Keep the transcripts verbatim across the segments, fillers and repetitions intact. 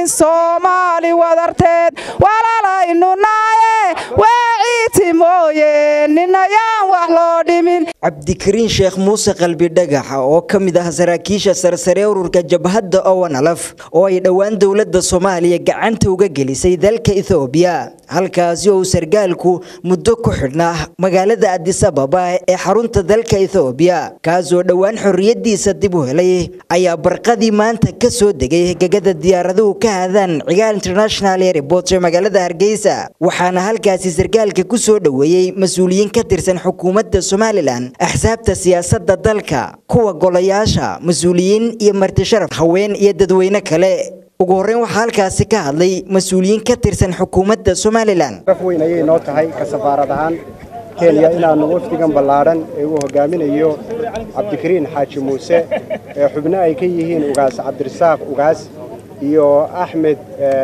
Soomaali wadarteed walaalaynu naaye waciiti mooyee ninayaan wax loo dhimin. Cabdikariin Sheekh Muuse Qalbi Dhagax oo ka mid ah saraakiisha sarsare ururka Jabhadda Owanalaf oo ay dhawaan dawladda Soomaaliya gacanta uga gelisay dalka Itoobiya halkaas oo sargaalku muddo ku xidhnaa magaalada Addis Ababa ee xarunta dalka Itoobiya kaas oo dhawaan xorriyadiisa dib u helay ayaa barqadii maanta ka soo degay gagada diyaaraduhu ka hadaan Cigaal International Airport ee magaalada Hargeysa waxaana halkaas sargaalka ku soo dhaweeyay mas'uuliyiin ka tirsan xukuumadda Somaliland axsaabta siyaasadda dalka kuwa golayaasha mas'uuliyiin iyo marti sharaf haween iyo dadweyne kale ugu horreyn waxa halkaas ka hadlay mas'uuliyiin ka tirsan xukuumadda Somaliland rafweynayay noo tahay ka safaaradahan Kenya inaanu wafdigan ballaaran ee uu hogaaminayo Cabdikariin Xaaji Muuse ee xubno ay ka yihiin ugaas Cabdirasaaq ugaas iyo Axmed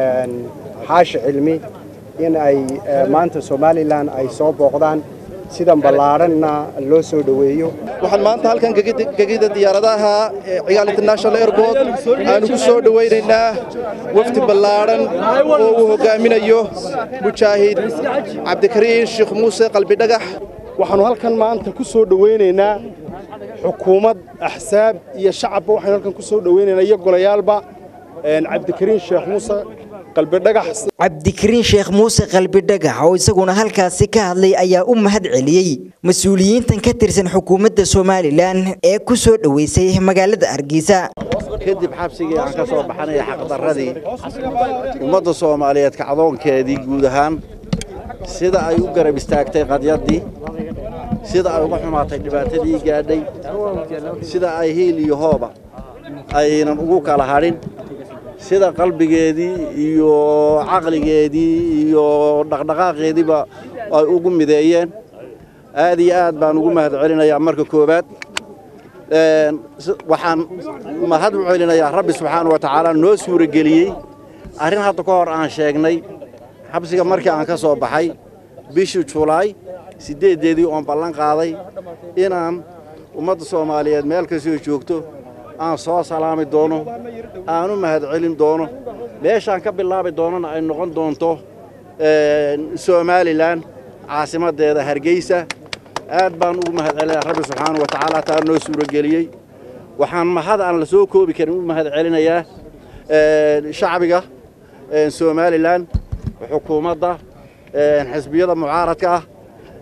Xaashi Cilmi in ay maanta Somaliland ay soo booqdaan sidan ballaaranna loo soo dhaweeyo waxaan maanta halkan gagida diyaaradaha Cigaal International Airport aanu ku soo dhaweynaynaa wafdi ballaaran oo uu hogaaminayo mujaahid Cabdikariin Sheekh Muuse Qalbi Dhagax waxaanu halkan maanta ku soo dhaweynaynaa xukuumad axsaab iyo shacabba waxaan halkan ku soo dhaweynaynaa iyo golayaalba Cabdikariin Sheekh Muuse Qalbi Dhagax Cabdikariin Sheekh Muuse Qalbi Dhagax oo isaguna halkaas ka hadlay ayaa u mahad celiyay mas'uuliyiintan ka tirsan xukuumadda Somaliland ee ku soo dhaweysay magaalada Hargeysa kadib xabsigii aan ka soo baxnay xaq darradii ummadda Soomaaliyeed ka cadoonkeedii guud ahaan sida ay u garab istaagtay qadiyadii sida ay uga xumaatay dhibaatadii gaadhay sida ay hiil iyo hooba aynan ugu kala harin sida qalbigeedii iyo aqligeedii iyo dhaqdhaqaaqeediiba ay ugu mideeyeen aad iyo aad baan ugu mahad celinayaa marka koobaad ee waxaan mahad u celinayaa Rabbi subhanahu wa ta'ala noo suura galiyay arin hadda ka hor aan sheegnay xabsiga markii aan ka soo baxay bishii July sideedeedii oo ballan qaaday inaan ummadda Soomaaliyeed meel ka soo joogto aan soo salaami doono aanu mahad celin doono meeshaan ka bilaabi doonana ay noqon doonto ee Somaliland caasimadeeda Hargeysa aad baan ugu mahad celinayaa Rabbi subhanahu wa ta'ala taa noo suura galiyay waxaan mahad aan la soo koobi karin u mahad celinayaa ee shacbiga ee Somaliland xukuumadda ee xisbiyada mucaaradka ah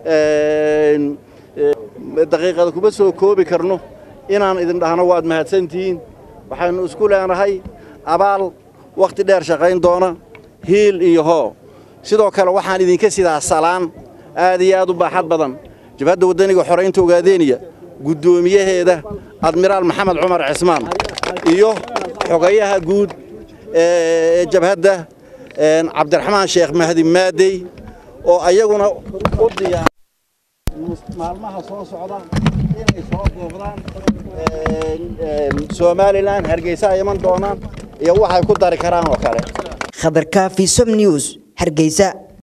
ee daqiiqada kuma soo koobi karno inaan idin dhahno waad mahadsantiin waxaanu isku leenahay abaal waqti dheer shaqayn doona hiil iyo hoo sidoo kale waxaan idinka sidaa salaan aad iyo aad u baaxad badan jabhadda wadaniga xoreynta Ogaadeniya gudoomiyaheeda Admiraal Maxamed Cumar Cismaan iyo xogayaha guud ee jabhadda Cabdiraxmaan Sheekh Mahdi Maadey oo ayaguna u diyaar maalmaha soo socda inay soo booqdaan Somaliland Hargeysa ay iman doonaan iyo waxay ku dari karaan oo kale Khadar Kaafi Som News Hargeysa.